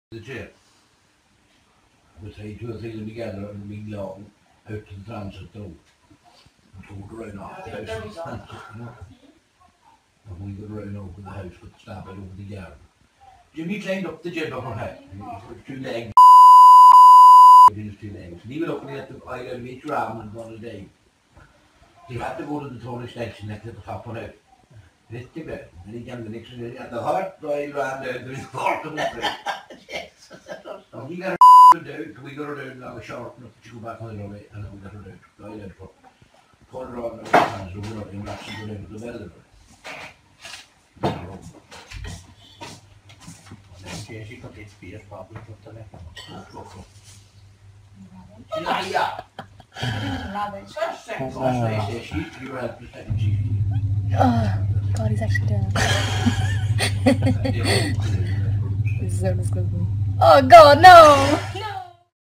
the chair. We say 2 or 3 of them together and we long out to the transit though. And so we'd run off the house. And we would run over the house with the stab over the garden. Jimmy climbed up the jib of her head. With 2 legs. With his 2 legs. And he was looking at the island of each ram and one a day. He had to go to the tall extension next to the top one out. This to bed. And he came the next one at the heart, so he ran down to his heart of the place. And he got her down, we got her down now short enough to go back on the road, and then we got her down. I had to put her on the hands, we were up in rats and go down to the bed of the road. She got its spears probably put the neck. Yeah. Oh, God, he's actually down. This is so disgusting. Oh, God, no!